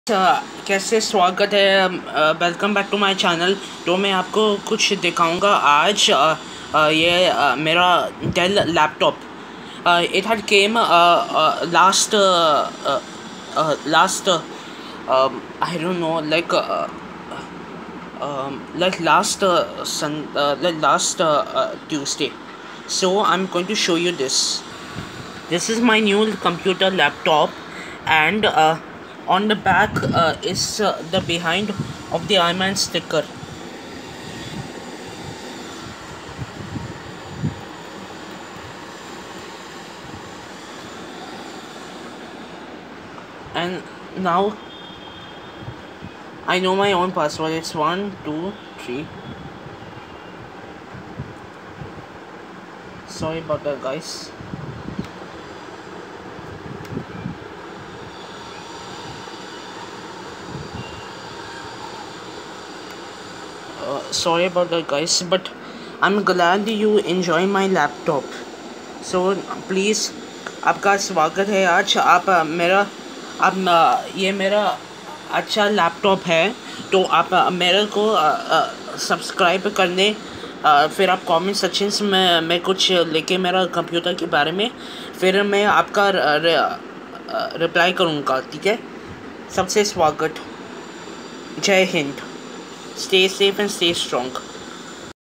कैसे स्वागत है। Welcome back to my channel. तो मैं आपको कुछ दिखाऊंगा आज। ये मेरा Dell laptop. It had came last last I don't know last Tuesday. So I'm going to show you this. This is my new computer laptop, and on the back is the behind of the iMan sticker. And now I know my own password. It's 1 2 3. Sorry about that, guys. Sorry about that, guys, but I'm glad you enjoy my laptop. So please, आपका स्वागत है आज। ये मेरा अच्छा laptop है, तो आप मेरे को सब्सक्राइब करने, फिर आप कमेंट सेक्शंस में मैं कुछ लेके मेरा कंप्यूटर के बारे में, फिर मैं आपका रिप्लाई करूँगा, ठीक है। सबसे स्वागत। जय Hind. Stay safe and stay strong.